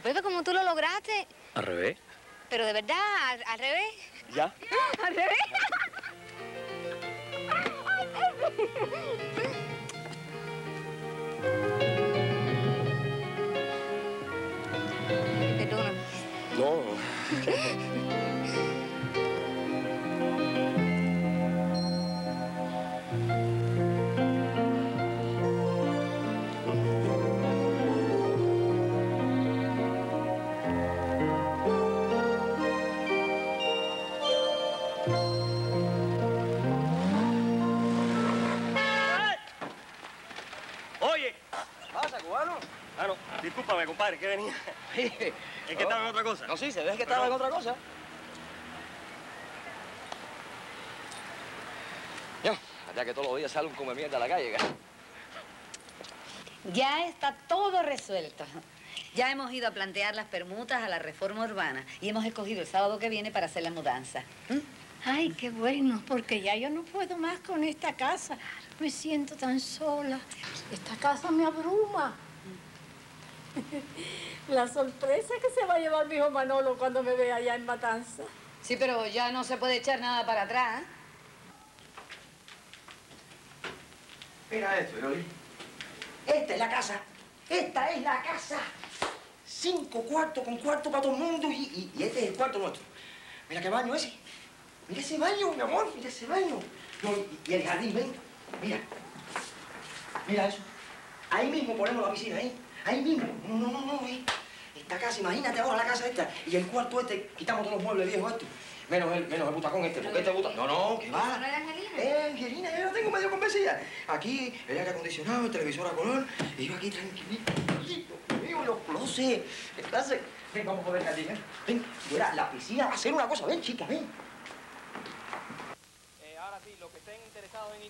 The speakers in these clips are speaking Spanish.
Pepe, ¿cómo tú lo lograste? ¿Al revés? Pero de verdad, al revés. ¿Ya? ¿Al revés? Perdóname. No. Oye. ¿Qué pasa, cubano? Ah, no, discúlpame, compadre, ¿qué venía? ¿Es que estaba en otra cosa? No, sí, se ve que estaba en otra cosa. Ya, allá que todos los días sale un come mierda a la calle. Ya está todo resuelto. Ya hemos ido a plantear las permutas a la reforma urbana y hemos escogido el sábado que viene para hacer la mudanza. Ay, qué bueno, porque ya yo no puedo más con esta casa. Me siento tan sola. Esta casa me abruma. La sorpresa que se va a llevar mi hijo Manolo cuando me vea allá en Matanza. Sí, pero ya no se puede echar nada para atrás. Mira esto, Yoli. Esta es la casa. Esta es la casa. 5 cuartos con cuarto para todo el mundo y este es el cuarto nuestro. Mira qué baño ese. Mira ese baño, mi amor. Mira ese baño. No, y el jardín, ven. Mira. Mira eso. Ahí mismo ponemos la piscina, ahí. Ahí mismo. No. Esta casa, imagínate ahora la casa esta. Y el cuarto este, quitamos todos los muebles viejos estos. Menos el butacón este, porque este butacón... No, ¿qué va? ¿No era Angelina? Angelina, yo la tengo medio convencida. Aquí, el aire acondicionado, el televisor a color, y yo aquí tranquilito, mío, los closets. Entonces, ven, vamos a ver, Angelina. Ven, mira, la piscina va a ser una cosa, ven, chica, ven. Ahora sí, los que estén interesados en ir,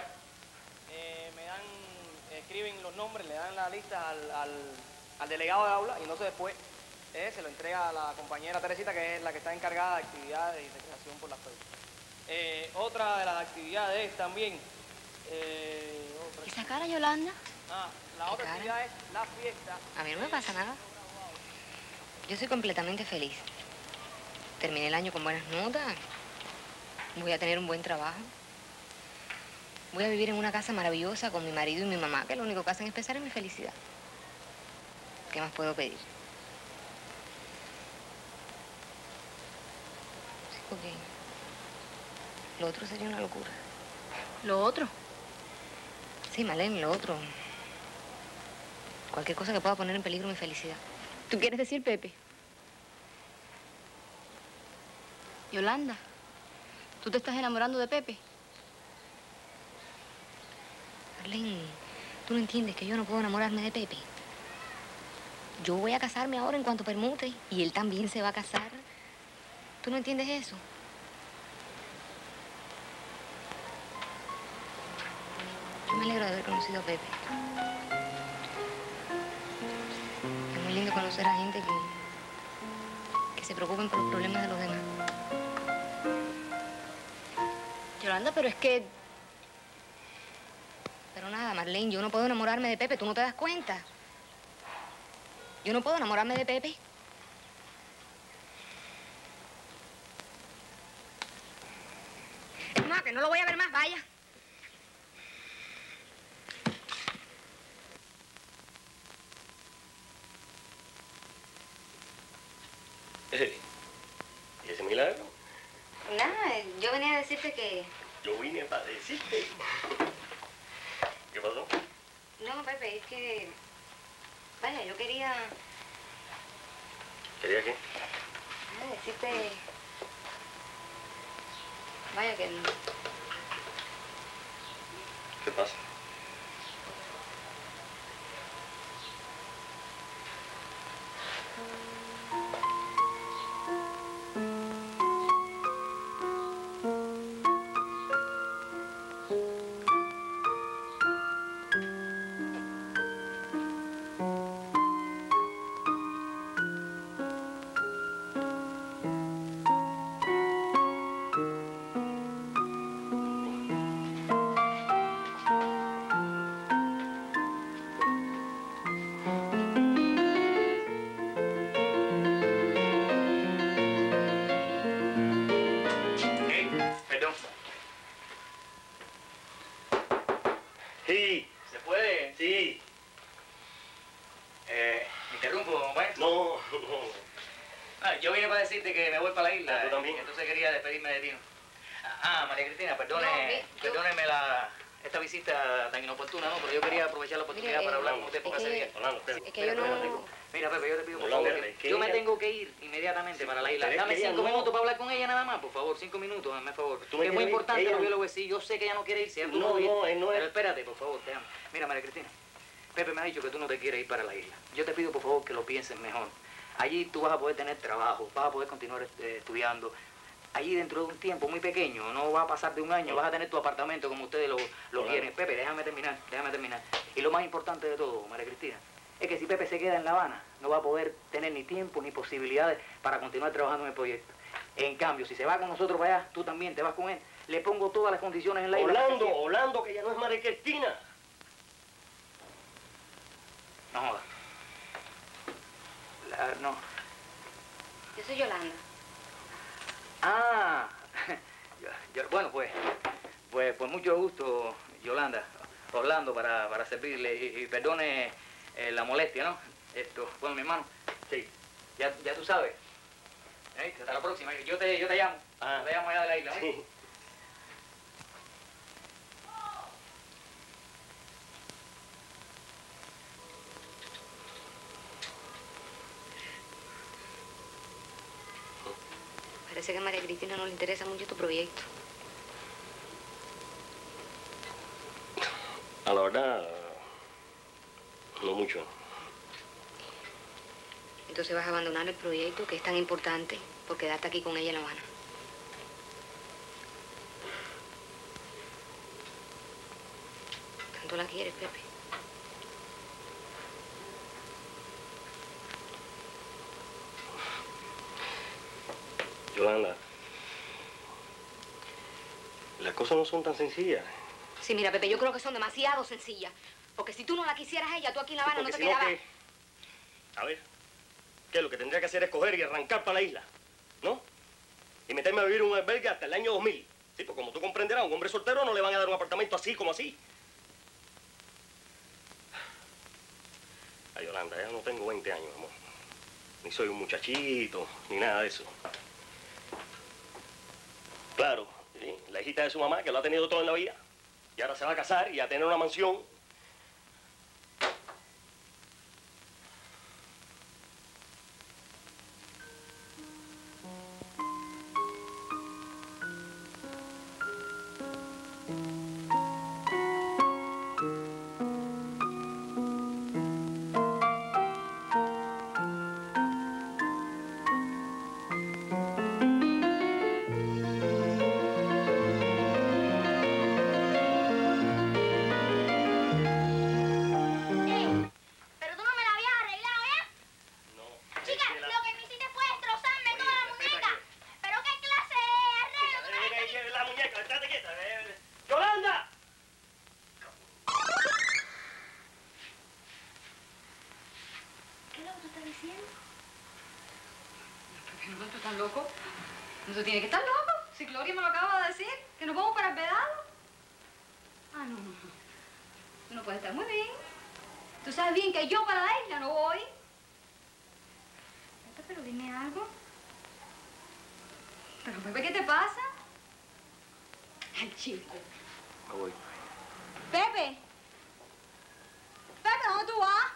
escriben los nombres, le dan la lista al delegado de aula y entonces después se lo entrega a la compañera Teresita, que es la que está encargada de actividades y recreación por las ferias. Otra de las actividades es también... ¿Y esa cara, Yolanda? La otra actividad es la fiesta. A mí no me pasa nada. Yo soy completamente feliz. Terminé el año con buenas notas. Voy a tener un buen trabajo. Voy a vivir en una casa maravillosa con mi marido y mi mamá, que lo único que hacen es pensar en mi felicidad. ¿Qué más puedo pedir? Sí, porque lo otro sería una locura. ¿Lo otro? Sí, Malén, lo otro. Cualquier cosa que pueda poner en peligro mi felicidad. ¿Tú quieres decir Pepe? Yolanda, ¿tú te estás enamorando de Pepe? Marlene, tú no entiendes que yo no puedo enamorarme de Pepe. Yo voy a casarme ahora en cuanto permute y él también se va a casar. ¿Tú no entiendes eso? Yo me alegro de haber conocido a Pepe. Es muy lindo conocer a gente que se preocupen por los problemas de los demás. Yolanda, pero es que... Pero nada, Marlene, yo no puedo enamorarme de Pepe. ¿Tú no te das cuenta? Yo no puedo enamorarme de Pepe. No, que no lo voy a ver más, vaya. ¿Y ese milagro? Nada, yo venía a decirte que... Yo vine para decirte. ¿Qué pasó? No, Pepe, es que... Vaya, yo quería... ¿Quería qué? decirte... Vaya, que... ¿Qué pasa? Yo vine para decirte que me voy para la isla. ¿Tú también? Entonces quería despedirme de ti. María Cristina, perdóneme esta visita tan inoportuna, ¿no? Pero yo quería aprovechar la oportunidad para hablar con usted porque hace días. Es que yo no... Mira, Pepe, yo te pido por favor, yo me tengo que ir inmediatamente para la isla. Dame 5 minutos para hablar con ella nada más, por favor, 5 minutos, hazme favor. Es muy importante lo que yo le voy a decir. Yo sé que ella no quiere irse, ella no, pero espérate, por favor, te amo. Mira, María Cristina, Pepe me ha dicho que tú no te quieres ir para la isla. Yo te pido, por favor, que lo pienses mejor. Allí tú vas a poder tener trabajo, vas a poder continuar estudiando. Allí dentro de un tiempo muy pequeño, no va a pasar de un año, vas a tener tu apartamento como ustedes lo quieren. Pepe, déjame terminar. Y lo más importante de todo, María Cristina, es que si Pepe se queda en La Habana, no va a poder tener ni tiempo ni posibilidades para continuar trabajando en el proyecto. En cambio, si se va con nosotros para allá, tú también te vas con él, le pongo todas las condiciones en la isla. Orlando, que ya no es María Cristina. No jodas. No. Yo soy Yolanda. Ah, bueno, pues mucho gusto, Yolanda, Orlando, para servirle. Y perdone la molestia, ¿no? Bueno, mi hermano, sí, ya tú sabes. Hasta la próxima. Yo te llamo. Te llamo allá de la isla, ¿eh? Sí. Parece que a María Cristina no le interesa mucho tu proyecto. A la verdad, no mucho. Entonces vas a abandonar el proyecto que es tan importante por quedarte aquí con ella en La Habana. ¿Tanto la quieres, Pepe? Yolanda, las cosas no son tan sencillas. Sí, mira, Pepe, yo creo que son demasiado sencillas. Porque si tú no la quisieras a ella, tú aquí en La Habana no te quedabas. A ver, ¿qué? Lo que tendría que hacer es coger y arrancar para la isla, ¿no? Y meterme a vivir en un albergue hasta el año 2000. Sí, pues como tú comprenderás, a un hombre soltero no le van a dar un apartamento así como así. Ay, Yolanda, ya no tengo 20 años, amor. Ni soy un muchachito, ni nada de eso. Claro, sí, la hijita de su mamá, que lo ha tenido todo en la vida, y ahora se va a casar y a tener una mansión. ¿Tú estás loco? No, tú tienes que estar loco. Si Gloria me lo acaba de decir, que nos vamos para el vedado. Ah, no. Tú no puedes estar muy bien. Tú sabes bien que yo para la isla no voy. Pero dime algo. Pero, Pepe, ¿qué te pasa? Ay, chico. Me voy. Pepe. Pepe, ¿dónde tú vas?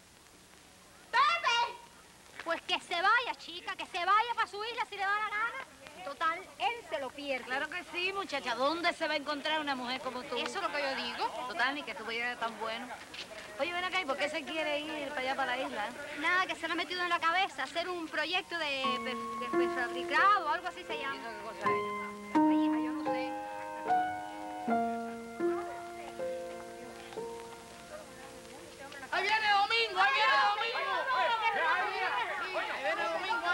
¡Pepe! Pues que se vaya, chica, que se vaya para su isla si le da la gana. Total, él se lo pierde. Claro que sí, muchacha. ¿Dónde se va a encontrar una mujer como tú? Eso es lo que yo digo. Total, ni que tú vieras tan bueno. Oye, ven acá, ¿y por qué se quiere ir para allá, para la isla? Nada, que se le ha metido en la cabeza hacer un proyecto de prefabricado o algo así se llama. ¿Y eso qué cosa es? Ay, hija, yo no sé. ¡Ahí viene Domingo! ¡Ahí viene Domingo! ¡Ahí viene Domingo!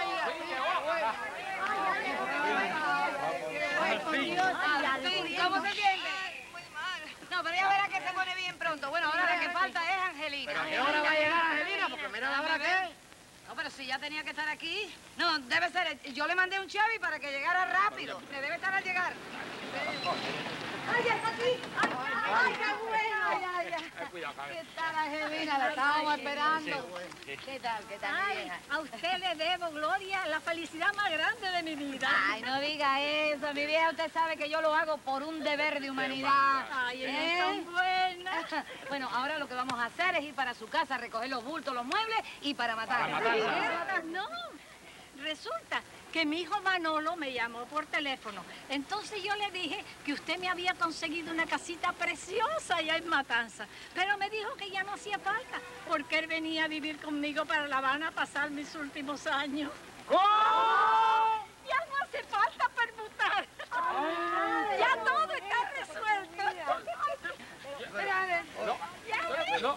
¿Cómo se siente? Muy mal. No, pero ya verás que se pone bien pronto. Bueno, ahora lo que falta es Angelina. ¿Pero a qué hora va a llegar Angelina? Porque mira la hora que es. No, pero si ya tenía que estar aquí. No, debe ser. Yo le mandé un Chevy para que llegara rápido. Se debe estar al llegar. ¡Ay, ya está aquí! ¡Ay, qué bueno! ¡Ay, Cuidado, ¿qué tal, Angelina? La estábamos esperando. ¿Qué tal, mi vieja? A usted le debo, Gloria, la felicidad más grande de mi vida. Ay, no diga eso, mi vieja. Usted sabe que yo lo hago por un deber de humanidad. Ay, es tan buena. Bueno, ahora lo que vamos a hacer es ir para su casa a recoger los bultos, los muebles y para matar. No, resulta que mi hijo Manolo me llamó por teléfono. Entonces yo le dije que usted me había conseguido una casita preciosa allá en Matanza. Pero me dijo que ya no hacía falta, porque él venía a vivir conmigo para La Habana a pasar mis últimos años. ¡Oh! Ya no hace falta permutar. Ya todo está resuelto. Pero a ver, No.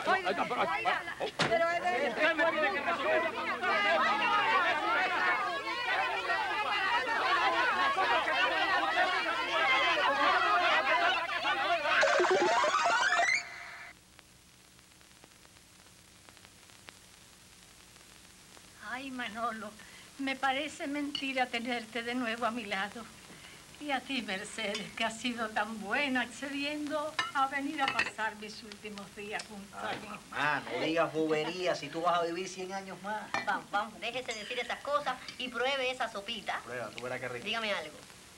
Ay, Manolo, me parece mentira tenerte de nuevo a mi lado. Y a ti, Mercedes, que has sido tan buena accediendo a venir a pasar mis últimos días junto a mí. Mamá, no digas boberías si tú vas a vivir 100 años más. Vamos, déjese decir esas cosas y pruebe esa sopita. Prueba, tú verás qué rico. Dígame algo.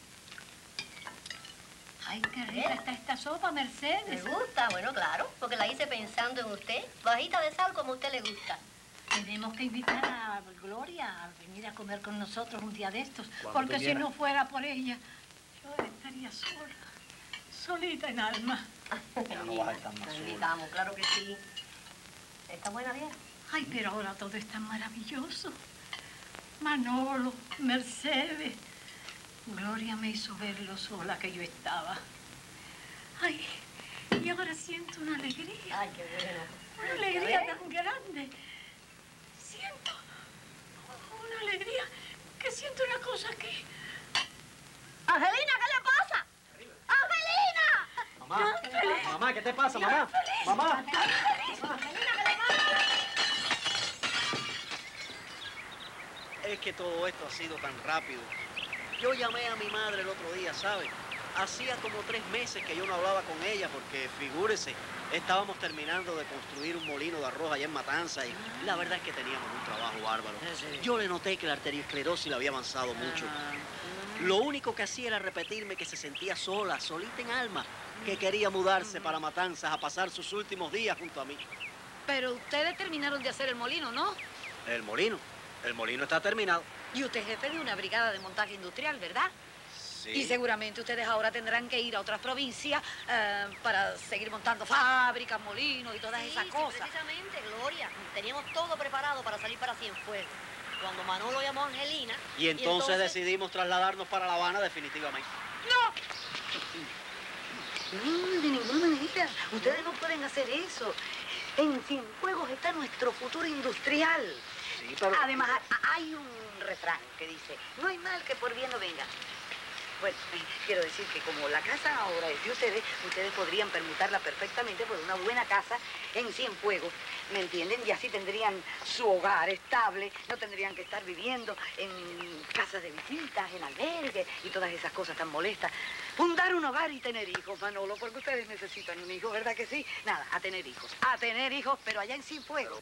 Ay, qué rica está esta sopa, Mercedes. ¿Me gusta? Bueno, claro, porque la hice pensando en usted. Bajita de sal como a usted le gusta. Tenemos que invitar a Gloria a venir a comer con nosotros un día de estos, Cuando porque tú si quieras. no fuera por ella, yo estaría sola, solita en alma. Ya no vas a estar más La sola. invitamos, claro que sí. ¿Está buena, vieja? Ay, pero ahora todo es tan maravilloso. Manolo, Mercedes. Gloria me hizo ver lo sola que yo estaba. Ay, y ahora siento una alegría. Ay, qué bueno. Una alegría tan grande. Siento una alegría que siento una cosa que... ¡Angelina, qué le pasa! ¡Angelina! Mamá, ¿qué te pasa, mamá? Mamá. ¡Angelina, qué le pasa! Es que todo esto ha sido tan rápido. Yo llamé a mi madre el otro día, ¿sabe? Hacía como 3 meses que yo no hablaba con ella porque, figúrese, estábamos terminando de construir un molino de arroz allá en Matanza y la verdad es que teníamos un trabajo bárbaro. Yo le noté que la arteriosclerosis le había avanzado mucho. Lo único que hacía era repetirme que se sentía sola, solita en alma, que quería mudarse para Matanzas a pasar sus últimos días junto a mí. Pero ustedes terminaron de hacer el molino, ¿no? El molino está terminado. Y usted es jefe de una brigada de montaje industrial, ¿verdad? Sí. Y seguramente ustedes ahora tendrán que ir a otras provincias para seguir montando fábricas, molinos y todas esas cosas. Precisamente, Gloria. Teníamos todo preparado para salir para Cienfuegos. Cuando Manolo llamó a Angelina... Y entonces decidimos trasladarnos para La Habana definitivamente. No, de ninguna manera. Ustedes no pueden hacer eso. En Cienfuegos está nuestro futuro industrial. Sí, pero... Además, hay un refrán que dice, no hay mal que por bien no venga. Bueno, quiero decir que como la casa ahora es de ustedes, ustedes podrían permutarla perfectamente por una buena casa en Cienfuegos, ¿me entienden? Y así tendrían su hogar estable, no tendrían que estar viviendo en casas de visitas, en albergues y todas esas cosas tan molestas. Fundar un hogar y tener hijos, Manolo, porque ustedes necesitan un hijo, ¿verdad que sí? Nada, a tener hijos, pero allá en Cienfuegos.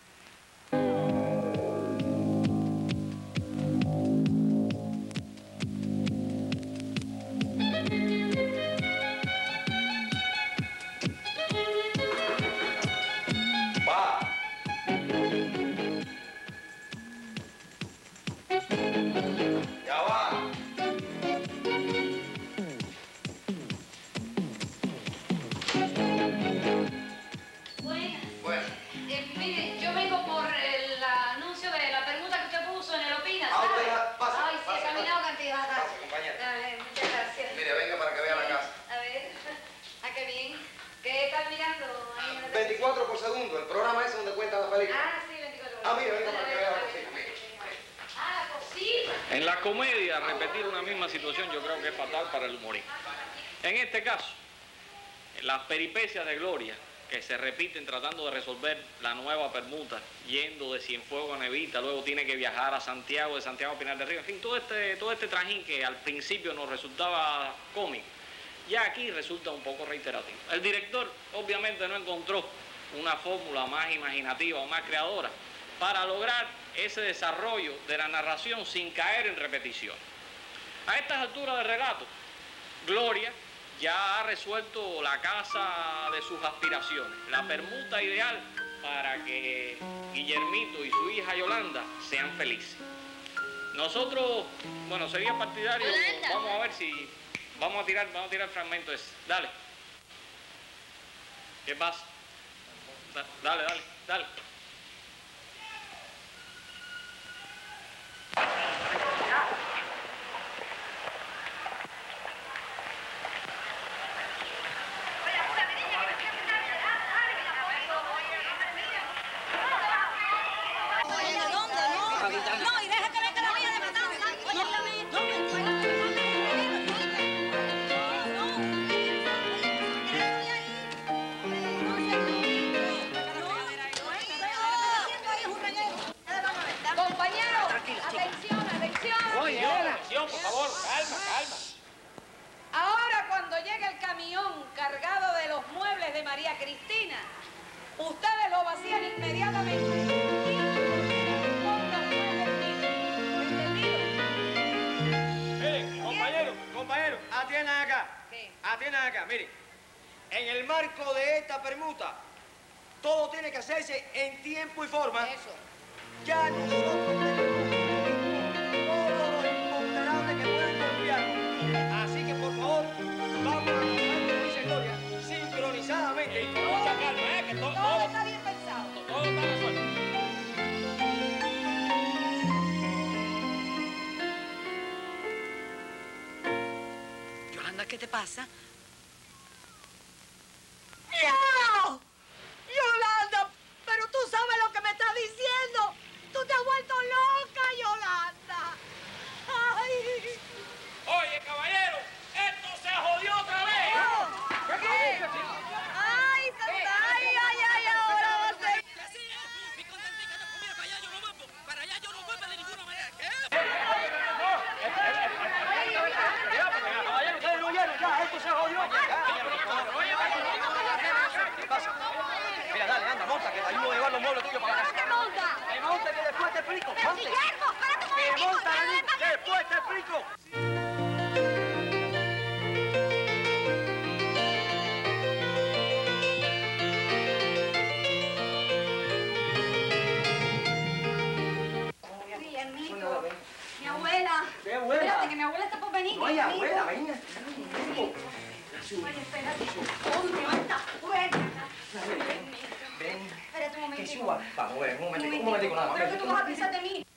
Mire, yo vengo por el anuncio de la permuta que usted puso en el Opina, ¿sabe? Ay, sí, he caminado cantidad. Muchas gracias. Mire, venga para que vea la casa. A ver, qué bien. ¿Qué están mirando ahí en la 24 por segundo, el programa ese donde cuentan las películas. Ah, sí, 24 Ah, mire, venga para que vea la cocina. Ah, la cocina. En la comedia, repetir una misma situación yo creo que es fatal para el humorista. En este caso, las peripecias de Gloria, que se repiten tratando de resolver la nueva permuta, yendo de Cienfuegos a Nevita, luego tiene que viajar a Santiago, de Santiago a Pinar del Río, en fin, todo este trajín que al principio nos resultaba cómico, ya aquí resulta un poco reiterativo. El director obviamente no encontró una fórmula más imaginativa o más creadora para lograr ese desarrollo de la narración sin caer en repetición. A estas alturas del relato, Gloria ya ha resuelto la casa de sus aspiraciones, la permuta ideal para que Guillermito y su hija Yolanda sean felices. Nosotros, bueno, sería partidario, vamos a ver si, vamos a tirar el fragmento ese. Dale. ¿Qué pasa? Dale. Por favor, calma. Ahora cuando llegue el camión cargado de los muebles de María Cristina, ustedes lo vacían inmediatamente. Compañero, atiendan acá. ¿Qué? Atiendan acá, miren. En el marco de esta permuta, todo tiene que hacerse en tiempo y forma. Eso. Ya nosotros tenemos todos los imponderables que puedan confiar. Así que, por favor, vamos a trabajar, como dice Gloria, sincronizadamente. Y con mucha calma, que Todo está bien pensado. Todo está resuelto. Yolanda, ¿qué te pasa? ¡No! ¡Yolanda! ¡Pero tú sabes lo que me estás diciendo! ¡Tú te has vuelto loca, Yolanda! ¡Ay! Oye, caballero, esto se jodió otra vez. ¿Qué? ¡Ay, Santa! ¡Ay, ahora va a ser! Para allá yo no voy de ninguna manera. Caballero, ustedes no oyeron ya, esto se jodió. ¿Qué pasa? Mira, dale, anda, monta, que te ayudo a llevar los muebles tuyos para la casa. ¿Qué monta? Que monte, que después te explico. Pero Monte. Guillermo, espérate un Que momentito, monta, espérate, Lenín, espérate. después te explico. Guillermito, mi abuela. ¿Qué abuela? Espérate, que mi abuela está por venir. No hay Guillermito. abuela, venga. Ay, espérate. Ponte, anda, fuerte. Ven. Espérate un Que momentico. suba. Vamos, un momentico nada más. Pero que tú vas a pensar de mí.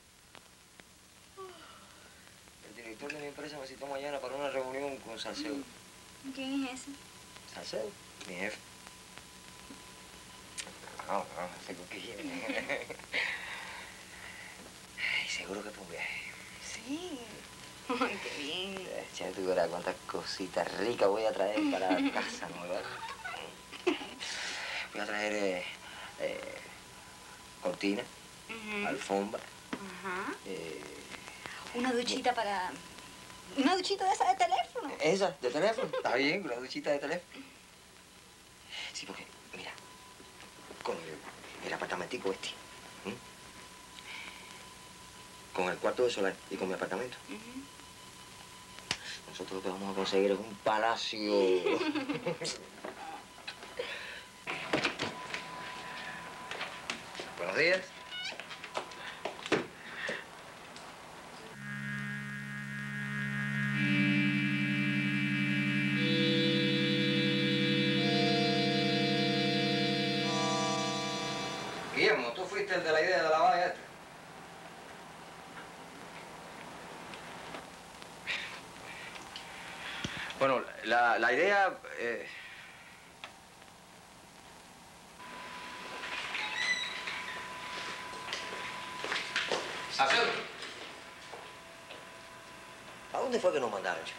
El director de mi empresa me citó mañana para una reunión con Salcedo. ¿Quién es ese? Salcedo, mi jefe. No, sé con qué viene. Ay, seguro que fue un viaje. Sí. Ay, qué bien. Ya tú verás cuántas cositas ricas voy a traer para casa nueva. Voy a traer cortina, alfombra. Una duchita para... Una duchita de esa de teléfono. ¿Esa? ¿De teléfono? Está bien, una duchita de teléfono. Sí, porque, mira, con el apartamentico este, con el cuarto de solar y con mi apartamento, nosotros lo que vamos a conseguir es un palacio. Buenos días. Guillermo, tú fuiste el de la idea de la valla esta. Bueno, la idea... Salcedo. ¿A dónde fue que nos mandaron, chico?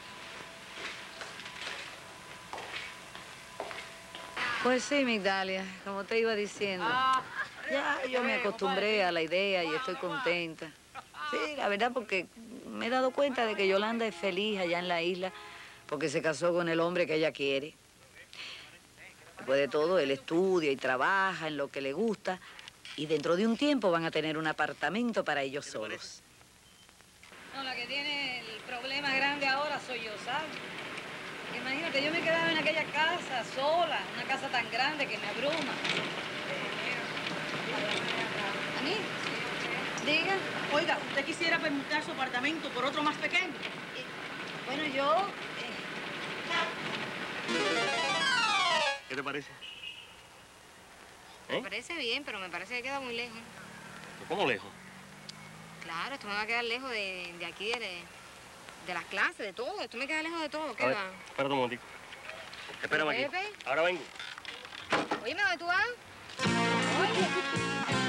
Pues sí, Migdalia, como te iba diciendo. Ya yo me acostumbré a la idea y estoy contenta. Sí, la verdad, porque me he dado cuenta de que Yolanda es feliz allá en la isla, porque se casó con el hombre que ella quiere. Después de todo, él estudia y trabaja en lo que le gusta y dentro de un tiempo van a tener un apartamento para ellos solos. No, la que tiene el problema grande ahora soy yo, ¿sabes? Imagínate, yo me quedaba en aquella casa sola, una casa tan grande que me abruma. ¿A mí? Diga. Oiga, ¿usted quisiera permutar su apartamento por otro más pequeño? Bueno, yo... ¿Qué te parece? Me parece bien, pero me parece que queda muy lejos. ¿Cómo lejos? Claro, esto me va a quedar lejos de aquí, de las clases, de todo. Esto me queda lejos de todo. ¿Qué va? Espérate un momentico. Espérame aquí. Pepe. Ahora vengo. Oye, ¿dónde tú vas? Oye.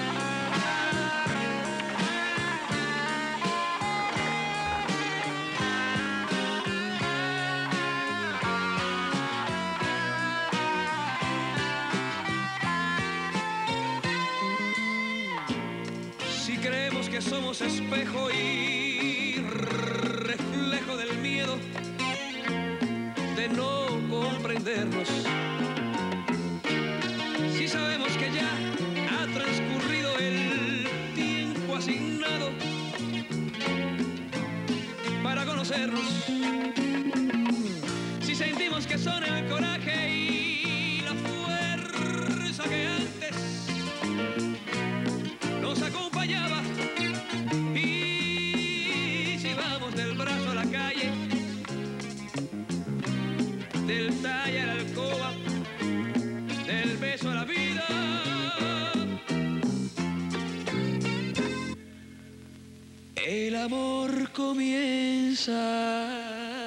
Si creemos que somos espejo y reflejo del miedo de no comprendernos, si sabemos que ya ha transcurrido el tiempo asignado para conocernos, si sentimos que son el coraje y la fuerza que antes nos acompañaba, y si vamos del brazo a la calle, del talle a la alcoba, del beso a la vida, el amor comienza.